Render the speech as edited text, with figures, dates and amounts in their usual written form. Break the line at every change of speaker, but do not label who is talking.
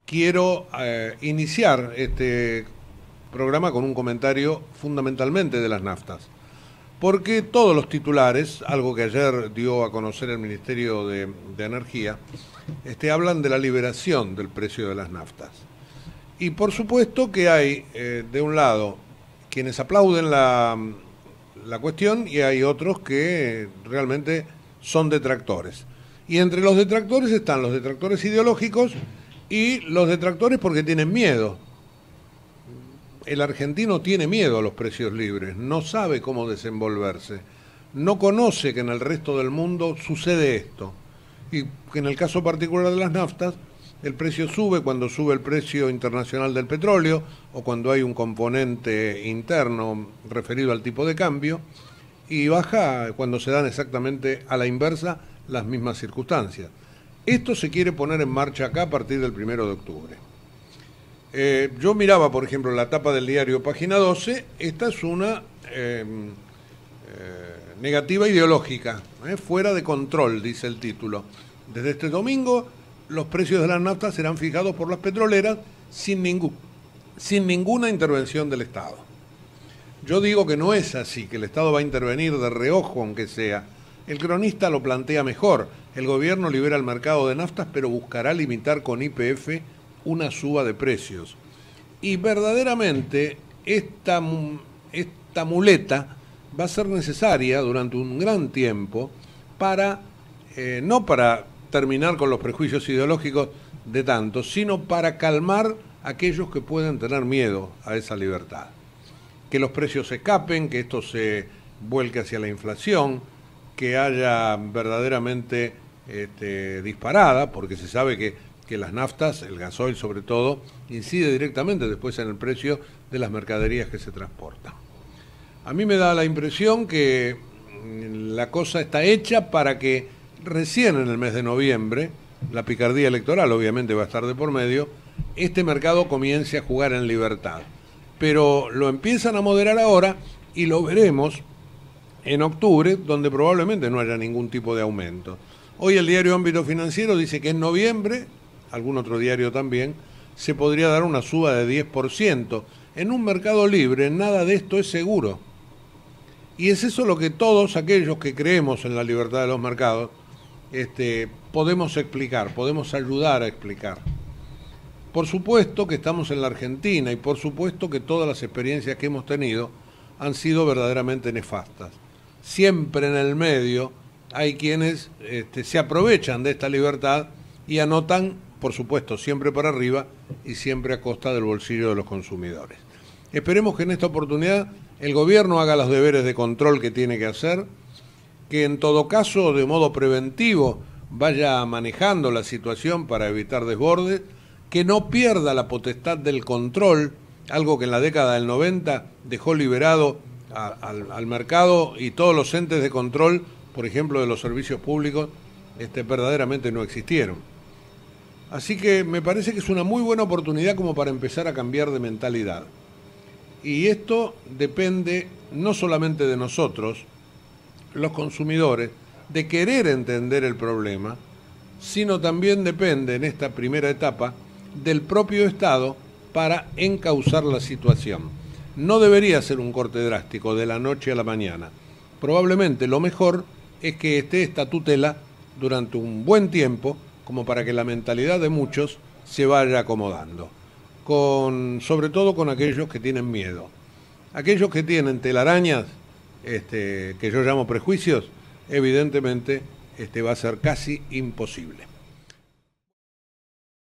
quiero iniciar este programa con un comentario fundamentalmente de las naftas, porque todos los titulares, algo que ayer dio a conocer el Ministerio de Energía, hablan de la liberación del precio de las naftas. Y por supuesto que hay, de un lado, quienes aplauden la cuestión y hay otros que realmente son detractores. Y entre los detractores están los detractores ideológicos y los detractores porque tienen miedo. El argentino tiene miedo a los precios libres, no sabe cómo desenvolverse, no conoce que en el resto del mundo sucede esto. Y que en el caso particular de las naftas, el precio sube cuando sube el precio internacional del petróleo o cuando hay un componente interno referido al tipo de cambio, y baja cuando se dan exactamente a la inversa las mismas circunstancias. Esto se quiere poner en marcha acá a partir del 1 de octubre. Yo miraba, por ejemplo, la tapa del diario Página 12, esta es una negativa ideológica, fuera de control, dice el título. Desde este domingo, los precios de las naftas serán fijados por las petroleras sin ninguna intervención del Estado. Yo digo que no es así, que el Estado va a intervenir de reojo, aunque sea. El cronista lo plantea mejor. El gobierno libera el mercado de naftas, pero buscará limitar con YPF una suba de precios. Y verdaderamente esta muleta va a ser necesaria durante un gran tiempo para, no para terminar con los prejuicios ideológicos de tantos, sino para calmar a aquellos que pueden tener miedo a esa libertad. Que los precios se escapen, que esto se vuelque hacia la inflación, que haya verdaderamente disparada, porque se sabe que las naftas, el gasoil sobre todo, incide directamente después en el precio de las mercaderías que se transportan. A mí me da la impresión que la cosa está hecha para que recién en el mes de noviembre, la picardía electoral obviamente va a estar de por medio, este mercado comience a jugar en libertad. Pero lo empiezan a moderar ahora y lo veremos en octubre, donde probablemente no haya ningún tipo de aumento. Hoy el diario Ámbito Financiero dice que en noviembre, algún otro diario también, se podría dar una suba de 10%. En un mercado libre nada de esto es seguro. Y es eso lo que todos aquellos que creemos en la libertad de los mercados podemos explicar, podemos ayudar a explicar. Por supuesto que estamos en la Argentina y por supuesto que todas las experiencias que hemos tenido han sido verdaderamente nefastas. Siempre en el medio hay quienes se aprovechan de esta libertad y anotan, por supuesto, siempre para arriba y siempre a costa del bolsillo de los consumidores. Esperemos que en esta oportunidad el gobierno haga los deberes de control que tiene que hacer, que en todo caso, de modo preventivo, vaya manejando la situación para evitar desbordes, que no pierda la potestad del control, algo que en la década del 90 dejó liberado al mercado y todos los entes de control, por ejemplo, de los servicios públicos, verdaderamente no existieron. Así que me parece que es una muy buena oportunidad como para empezar a cambiar de mentalidad. Y esto depende no solamente de nosotros, los consumidores, de querer entender el problema, sino también depende en esta primera etapa del propio Estado para encauzar la situación. No debería ser un corte drástico de la noche a la mañana. Probablemente lo mejor es que esté esta tutela durante un buen tiempo, como para que la mentalidad de muchos se vaya acomodando, sobre todo con aquellos que tienen miedo. Aquellos que tienen telarañas, que yo llamo prejuicios, evidentemente va a ser casi imposible.